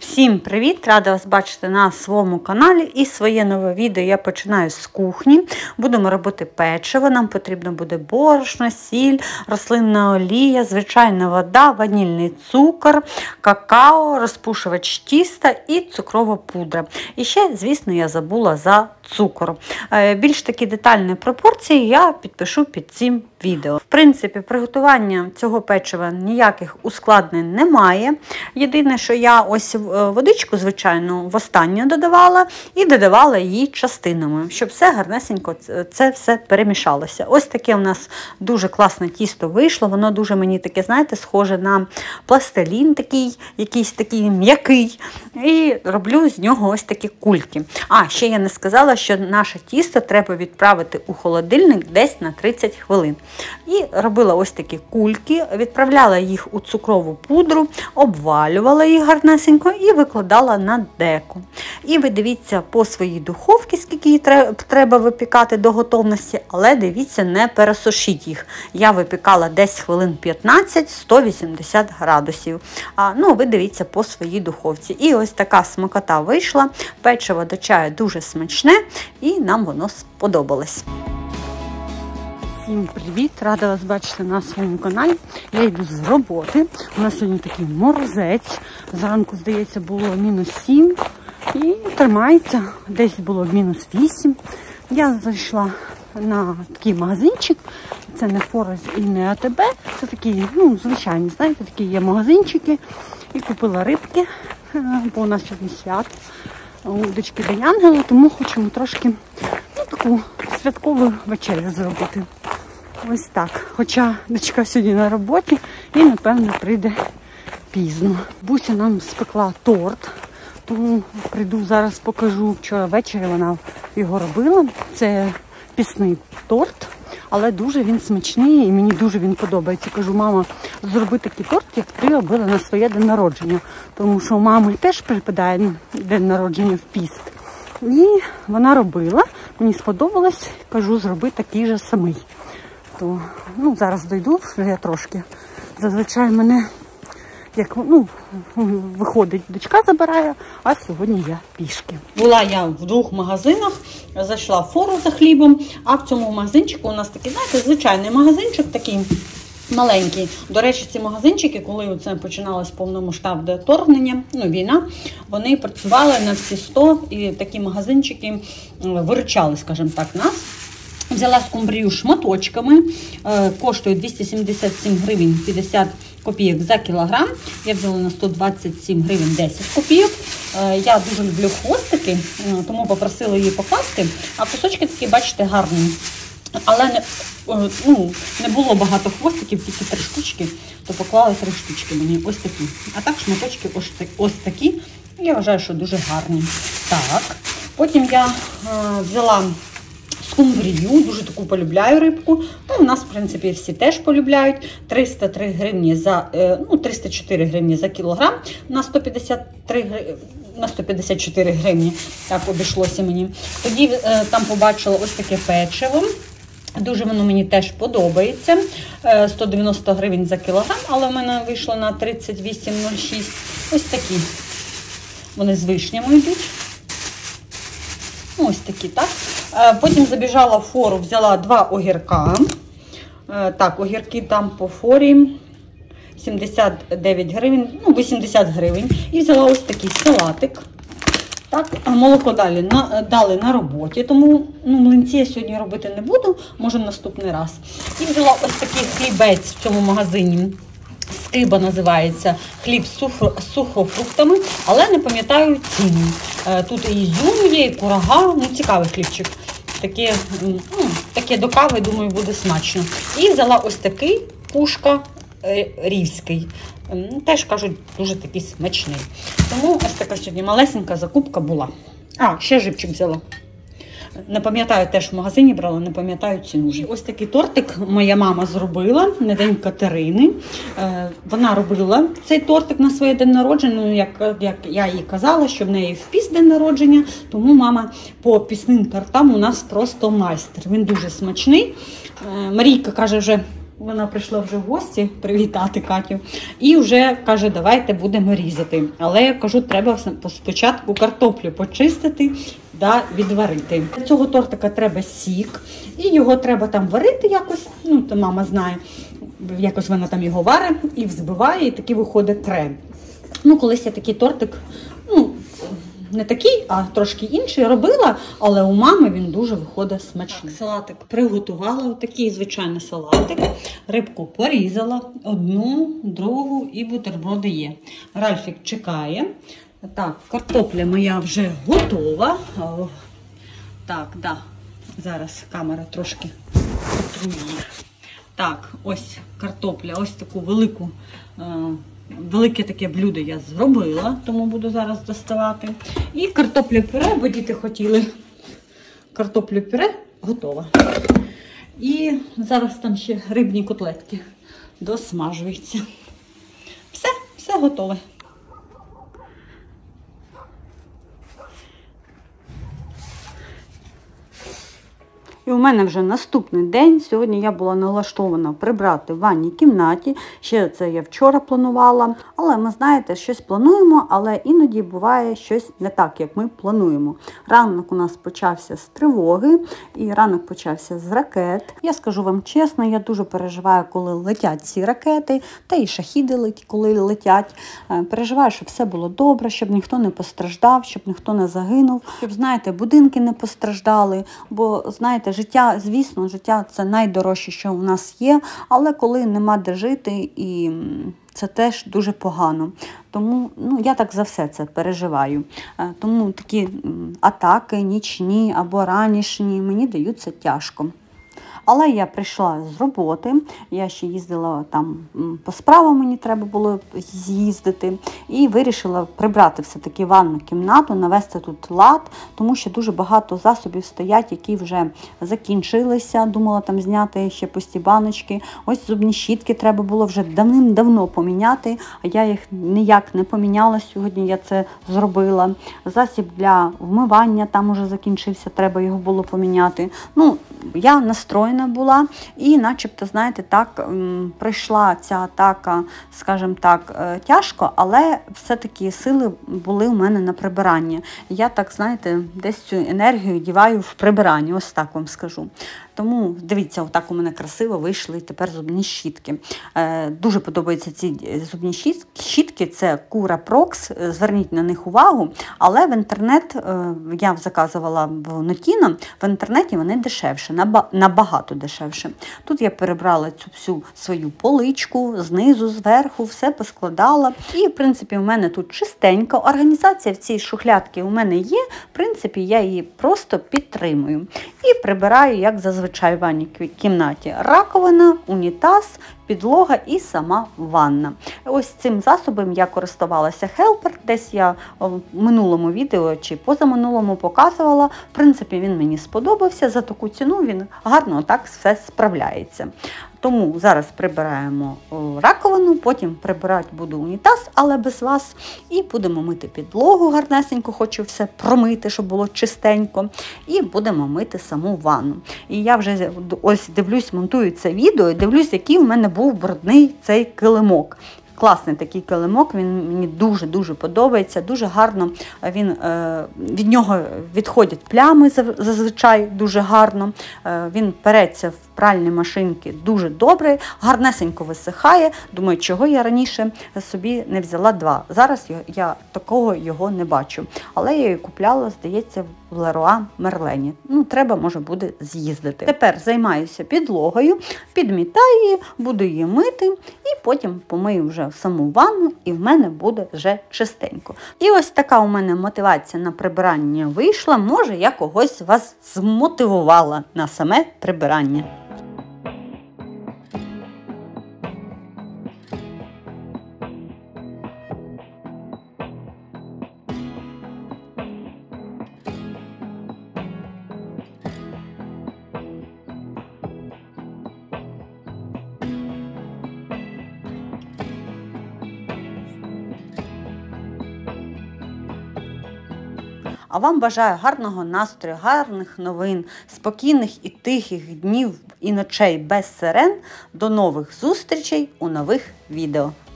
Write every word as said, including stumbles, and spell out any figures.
Всім привіт! Рада вас бачити на своєму каналі. І своє нове відео я починаю з кухні. Будемо робити печиво. Нам потрібно буде борошно, сіль, рослинна олія, звичайна вода, ванільний цукор, какао, розпушувач тіста і цукрова пудра. І ще, звісно, я забула за цукор. Більш такі детальні пропорції я підпишу під цим відео. В принципі, приготування цього печива ніяких ускладнень немає. Єдине, що я ось водичку, звичайно, востаннє додавала і додавала її частинами, щоб все гарнесенько це все перемішалося. Ось таке у нас дуже класне тісто вийшло. Воно дуже мені таке, знаєте, схоже на пластилін такий, якийсь такий м'який. І роблю з нього ось такі кульки. А, ще я не сказала, що наше тісто треба відправити у холодильник десь на тридцять хвилин. І робила ось такі кульки, відправляла їх у цукрову пудру, обвалювала їх гарнесенько і викладала на деко. І ви дивіться по своїй духовці, скільки її треба випікати до готовності, але дивіться, не пересушіть їх. Я випікала десь хвилин п'ятнадцять, сто вісімдесят градусів. А, ну, ви дивіться по своїй духовці. І ось така смакота вийшла. Печиво до чаю дуже смачне і нам воно сподобалось. Всім привіт! Рада вас бачити на своєму каналі. Я йду з роботи. У нас сьогодні такий морозець. Зранку, здається, було мінус сім. І тримається. Десь було мінус вісім. Я зайшла на такий магазинчик. Це не Форес і не АТБ. Це такі, ну, звичайні, знаєте, такі є магазинчики. І купила рибки, бо у нас сьогодні свято. У дочки День Ангела, тому хочемо трошки, ну, таку святкову вечерю зробити. Ось так. Хоча дочка сьогодні на роботі і, напевно, прийде пізно. Буся нам спекла торт, тому прийду зараз покажу. Вчора ввечері вона його робила. Це пісний торт, але дуже він смачний і мені дуже він подобається. Кажу, мама, зроби такий торт, як ти робила на своє день народження. Тому що у мами теж припадає день народження в піст. І вона робила, мені сподобалось, кажу, зроби такий же самий. То, ну, зараз дойду, вже я трошки. Зазвичай мене, як, ну, виходить, дочка забирає, а сьогодні я пішки. Була я в двох магазинах, зайшла в Фору за хлібом, а в цьому магазинчику у нас такий, знаєте, звичайний магазинчик, такий маленький. До речі, ці магазинчики, коли це починалось повномасштабне вторгнення, ну, війна, вони працювали на всі сто, і такі магазинчики виручали, скажімо так, нас. Взяла скумбрію шматочками, коштує двісті сімдесят сім гривень п'ятдесят копійок за кілограм. Я взяла на сто двадцять сім гривень десять копійок. Я дуже люблю хвостики, тому попросила її покласти. А кусочки такі, бачите, гарні. Але не, ну, не було багато хвостиків, тільки три штучки, то поклали три штучки мені ось такі. А так шматочки ось, ось такі. Я вважаю, що дуже гарні. Так, потім я е, взяла скумбрію, дуже таку полюбляю рибку. Та у нас, в принципі, всі теж полюбляють. триста три гривні за, ну, триста чотири гривні за кілограм на сто п'ятдесят три, на сто п'ятдесят чотири гривні. Так обійшлося мені. Тоді там побачила ось таке печиво. Дуже воно мені теж подобається. сто дев'яносто гривень за кілограм, але в мене вийшло на тридцять вісім нуль шість. Ось такі. Вони з вишнями йдуть. Ось такі, так. Потім забіжала в Фору, взяла два огірка. Так, огірки там по Форі сімдесят дев'ять гривень, ну, вісімдесят гривень. І взяла ось такий салатик. Так, молоко дали на, дали на роботі, тому, ну, млинці я сьогодні робити не буду, може наступний раз. І взяла ось такий хлібець в цьому магазині. Скиба називається, хліб з сухофруктами, але не пам'ятаю ціни. Тут і ізюм є, і курага, ну, цікавий хлібчик. Таке, ну, таке до кави, думаю, буде смачно. І взяла ось такий пушка рівський. Теж, кажуть, дуже такий смачний. Тому ось така сьогодні малесенька закупка була. А, ще живчик взяла. Не пам'ятаю, теж в магазині брала, не пам'ятаю ціну. І ось такий тортик моя мама зробила на День Катерини. Вона робила цей тортик на своє день народження, як, як я їй казала, що в неї в піст день народження, тому мама по пісним тортам у нас просто майстер. Він дуже смачний. Марійка каже, вже Вона прийшла вже в гості привітати Катю. І вже каже, давайте будемо різати. Але я кажу, треба спочатку картоплю почистити та відварити. Для цього тортика треба сік. І його треба там варити якось. Ну, то мама знає. Якось вона там його варить і взбиває, і такий виходить крем. Ну, колись я такий тортик, ну, не такий, а трошки інший робила, але у мами він дуже виходить смачний. Салатик приготувала, такий звичайний салатик. Рибку порізала, одну, другу і бутерброди є. Ральфік чекає. Так, картопля моя вже готова. Так, да, зараз камера трошки отрує. Так, ось картопля, ось таку велику, е, велике таке блюдо я зробила, тому буду зараз доставати. І картоплю пюре, бо діти хотіли картоплю пюре, готова. І зараз там ще рибні котлетки досмажуються. Все, все готове. І у мене вже наступний день. Сьогодні я була налаштована прибрати в ванній кімнаті. Ще це я вчора планувала. Але ми, знаєте, щось плануємо, але іноді буває щось не так, як ми плануємо. Ранок у нас почався з тривоги, і ранок почався з ракет. Я скажу вам чесно, я дуже переживаю, коли летять ці ракети, та і шахіди, коли летять. Переживаю, щоб все було добре, щоб ніхто не постраждав, щоб ніхто не загинув, щоб, знаєте, будинки не постраждали, бо, знаєте, життя, звісно, життя – це найдорожче, що у нас є, але коли нема де жити, і це теж дуже погано. Тому ну, я так за все це переживаю. Тому такі атаки нічні або ранішні мені даються тяжко. Але я прийшла з роботи, я ще їздила там по справам, мені треба було з'їздити, і вирішила прибрати все-таки ванну кімнату, навести тут лад, тому що дуже багато засобів стоять, які вже закінчилися, думала там зняти ще пусті баночки. Ось зубні щітки треба було вже давним-давно поміняти, а я їх ніяк не поміняла, сьогодні я це зробила. Засіб для вмивання там уже закінчився, треба його було поміняти. Ну, я настроєна була і начебто, знаєте, так м, прийшла ця атака, скажімо так, е, тяжко, але все-таки сили були у мене на прибирання. Я так, знаєте, десь цю енергію діваю в прибирання, ось так вам скажу. Тому, дивіться, отак у мене красиво вийшли тепер зубні щітки. Е, дуже подобаються ці зубні щітки, це Cura Prox, зверніть на них увагу, але в інтернет, е, я заказувала в Нотіно, в інтернеті вони дешевше, набагато дешевше. Тут я перебрала цю всю свою поличку, знизу, зверху, все поскладала. І, в принципі, у мене тут чистенько. Організація в цій шухлядці у мене є, в принципі, я її просто підтримую. І прибираю, як зазвичай, в ванній кімнаті. Раковина, унітаз, підлога і сама ванна. Ось цим засобом я користувалася Helper, десь я в минулому відео чи позаминулому показувала. В принципі, він мені сподобався, за таку ціну він гарно так все справляється. Тому зараз прибираємо раковину, потім прибирати буду унітаз, але без вас. І будемо мити підлогу гарнесенько, хочу все промити, щоб було чистенько. І будемо мити саму ванну. І я вже ось дивлюсь, монтую це відео, і дивлюсь, який у мене був брудний цей килимок. Класний такий килимок, він мені дуже-дуже подобається, дуже гарно він, від нього відходять плями зазвичай дуже гарно, він переться в пральні машинки дуже добре, гарнесенько висихає. Думаю, чого я раніше собі не взяла два. Зараз я, я такого його не бачу. Але я її купляла, здається, в Леруа Мерлені. Ну, треба, може, буде з'їздити. Тепер займаюся підлогою, підмітаю її, буду її мити і потім помию вже в саму ванну, і в мене буде вже чистенько. І ось така у мене мотивація на прибирання вийшла. Може, я когось вас змотивувала на саме прибирання. А вам бажаю гарного настрою, гарних новин, спокійних і тихих днів і ночей без сирен. До нових зустрічей у нових відео.